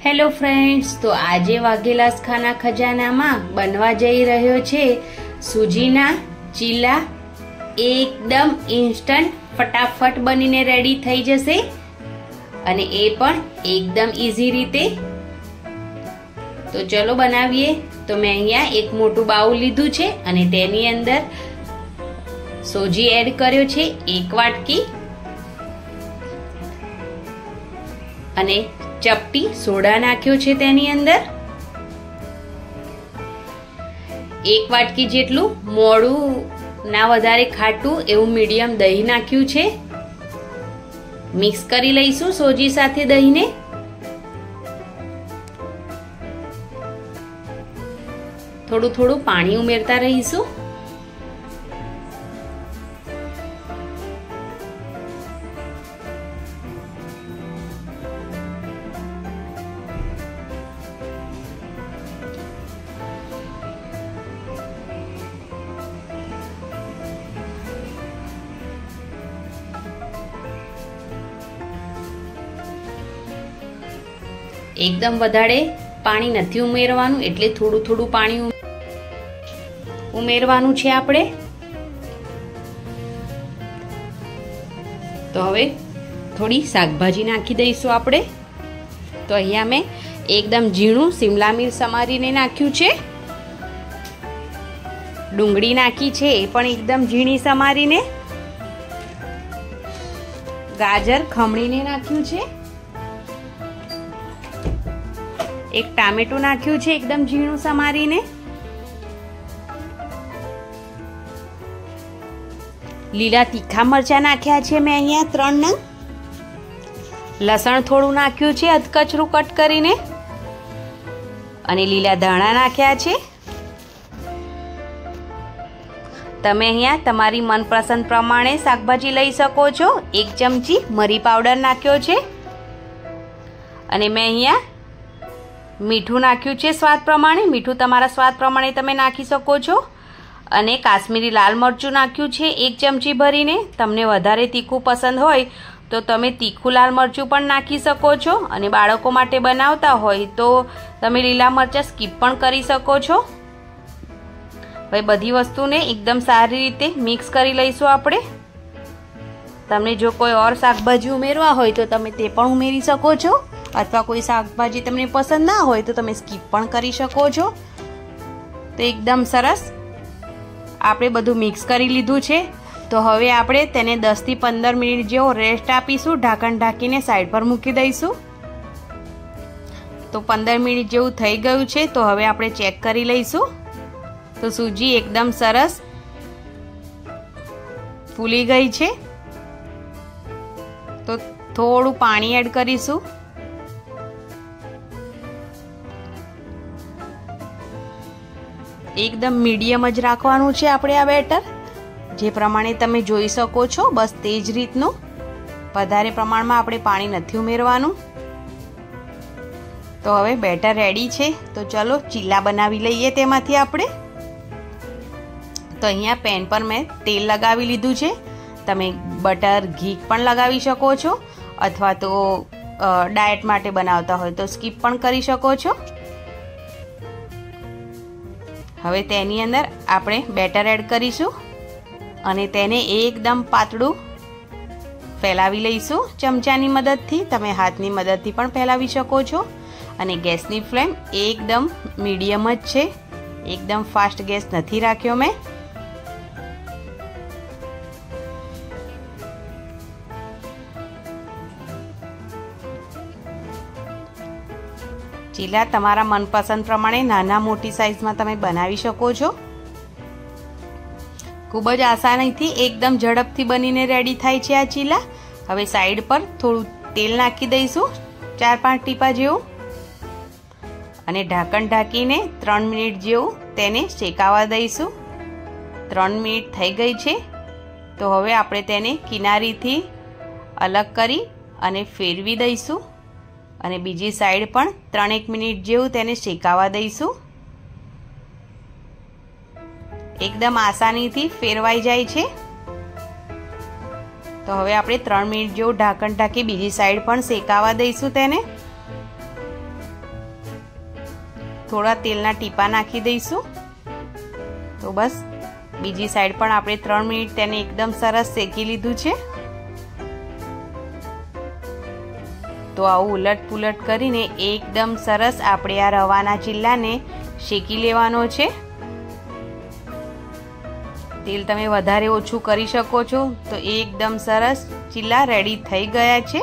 Hello friends, તો આજે વાઘેલાસ ખાના ખજાનામાં બનવા જઈ રહ્યો છે સૂજીના ચીલા. એકદમ ઇન્સ્ટન્ટ ફટાફટ બનીને રેડી થઈ જશે અને એ પણ એકદમ ઈઝી રીતે. તો ચલો બનાવીએ. તો મેં અહીંયા એક મોટું બાઉલ લીધું છે અને તેની અંદર સોજી એડ કર્યો છે 1 વાટકી અને ચપટી સોડા નાખ્યો છે તેની અંદર. 1 વાટકી જેટલું મોડું ના વધારે ખાટું એવું મીડિયમ દહીં નાખ્યું છે. મિક્સ કરી લઈશું સોજી સાથે દહીંને. થોડું થોડું પાણી ઉમેરતા રહીશું. એકદમ વધારે પાણી નથી ઉમેરવાનું, એટલે થોડું થોડું પાણી ઉમેરવાનું છે આપણે. તો હવે થોડી શાકભાજી નાખી દઈશું આપણે. તો અહીંયા મેં એકદમ ઝીણું શિમલા મિર્ચ સમારીને નાખ્યું છે. ડુંગળી નાખી છે, એ પણ એકદમ ઝીણી સમારીને. ગાજર ખમણીને નાખ્યું છે. એક ટામેટું નાખ્યું છે એકદમ ઝીણું સમારીને. લીલા તીખા મરચાં નાખ્યા છે મેં અહીંયા 3 નંગ. લસણ થોડું નાખ્યું છે અધકચરું કટ કરીને અને લીલા ધાણા નાખ્યા છે. તમે અહીંયા તમારી મનપસંદ પ્રમાણે શાકભાજી લઈ શકો છો. 1 ચમચી મરી પાવડર નાખ્યો છે અને મેં અહીંયા મીઠું નાખ્યું છે સ્વાદ પ્રમાણે. મીઠું તમારા સ્વાદ પ્રમાણે તમે નાખી શકો છો. અને કાશ્મીરી લાલ મરચું નાખ્યું છે 1 ચમચી ભરીને. તમને વધારે તીખું પસંદ હોય તો તમે તીખું લાલ મરચું પણ નાખી શકો છો. અને બાળકો માટે બનાવતા હોય તો તમે લીલા મરચાં સ્કીપ પણ કરી શકો છો. હવે બધી વસ્તુને એકદમ સારી રીતે મિક્સ કરી લઈશું આપણે. તમને જો કોઈ ઓર શાકભાજી ઉમેરવા હોય તો તમે તે પણ ઉમેરી શકો છો, અથવા કોઈ શાકભાજી તમને પસંદ ના હોય તો તમે સ્કીપ પણ કરી શકો છો. તો એકદમ સરસ આપણે બધું મિક્સ કરી લીધું છે. તો હવે આપણે તેને 10 થી 15 મિનિટ જેવો રેસ્ટ આપીશું. ઢાંકણ ઢાંકીને સાઈડ પર મૂકી દઈશું. તો 15 મિનિટ જેવું થઈ ગયું છે. તો હવે આપણે ચેક કરી લઈશું. તો સૂજી એકદમ સરસ ફૂલી ગઈ છે. તો થોડું પાણી એડ કરીશું. એકદમ મીડિયમ જ રાખવાનું છે આપણે આ બેટર. જે પ્રમાણે તમે જોઈ શકો છો બસ તે જ રીતનું. વધારે પ્રમાણમાં આપણે પાણી નથી ઉમેરવાનું. તો હવે બેટર રેડી છે. તો ચલો ચીલા બનાવી લઈએ તેમાંથી આપણે. તો અહીંયા પેન પર મેં તેલ લગાવી લીધું છે. તમે બટર ઘી પણ લગાવી શકો છો, અથવા તો ડાયટ માટે બનાવતા હોય તો સ્કીપ પણ કરી શકો છો. હવે તેની અંદર આપણે બેટર એડ કરીશું અને તેને એકદમ પાતળું ફેલાવી લઈશું ચમચાની મદદથી. તમે હાથની મદદથી પણ ફેલાવી શકો છો. અને ગેસની ફ્લેમ એકદમ મીડિયમ જ છે. એકદમ ફાસ્ટ ગેસ નથી રાખ્યો મેં. ચીલા તમારા મનપસંદ પ્રમાણે નાના મોટી સાઈઝમાં તમે બનાવી શકો છો. ખૂબ જ આસાનીથી એકદમ ઝડપથી બનીને રેડી થાય છે આ ચીલા. હવે સાઈડ પર થોડું તેલ નાખી દઈશું 4-5 ટીપા જેવું અને ઢાંકણ ઢાંકીને 3 મિનિટ જેવું તેને શેકાવા દઈશું. 3 મિનિટ થઈ ગઈ છે. તો હવે આપણે તેને કિનારીથી અલગ કરી અને ફેરવી દઈશું અને બીજી સાઈડ પણ 3-1 મિનિટ જેવું તેને શેકાવા દઈશું. એકદમ આસાનીથી ફેરવાઈ જાય છે. તો હવે આપણે 3 મિનિટ જેવું ઢાંકણ ઢાંકી બીજી સાઈડ પણ શેકાવા દઈશું તેને. થોડા તેલના ટીપા નાખી દઈશું। તો બસ બીજી સાઈડ પણ આપણે 3 મિનિટ તેને એકદમ સરસ શેકી લીધું છે। તો આવું ઉલટ પુલટ કરીને એકદમ સરસ આપણે આ રવાના ચીલાને શેકી લેવાનો છે। તેલ તમે વધારે ઓછું કરી શકો છો। તો એકદમ સરસ ચીલા રેડી થઈ ગયા છે।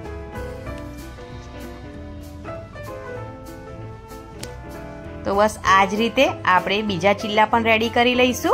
તો બસ આ જ રીતે આપણે બીજા ચીલા પણ રેડી કરી લઈશું।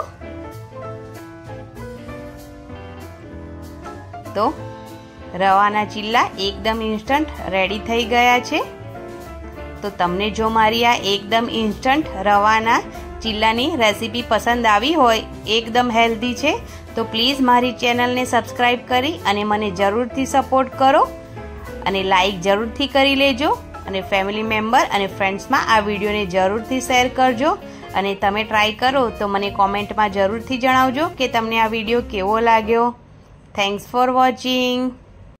તો રવાના ચીલા એકદમ ઇન્સ્ટન્ટ રેડી થઈ ગયા છે। તો તમને જો મારી આ એકદમ ઇન્સ્ટન્ટ રવાના ચીલાની રેસીપી પસંદ આવી હોય, એકદમ હેલ્ધી છે, તો પ્લીઝ મારી ચેનલને સબસ્ક્રાઈબ કરી અને મને જરૂરથી સપોર્ટ કરો અને લાઈક જરૂરથી કરી લેજો અને ફેમિલી મેમ્બર અને ફ્રેન્ડ્સમાં આ વિડીયોને જરૂરથી શેર કરજો। અને તમે ટ્રાય કરો તો મને કોમેન્ટમાં જરૂરથી જણાવજો કે તમને આ વિડીયો કેવો લાગ્યો। Thanks for watching.